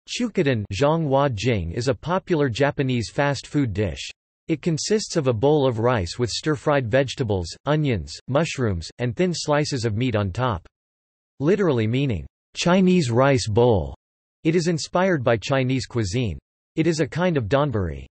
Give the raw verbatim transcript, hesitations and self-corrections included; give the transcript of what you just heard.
Chūkadon is a popular Japanese fast food dish. It consists of a bowl of rice with stir-fried vegetables, onions, mushrooms, and thin slices of meat on top. Literally meaning, Chinese rice bowl, it is inspired by Chinese cuisine. It is a kind of donburi.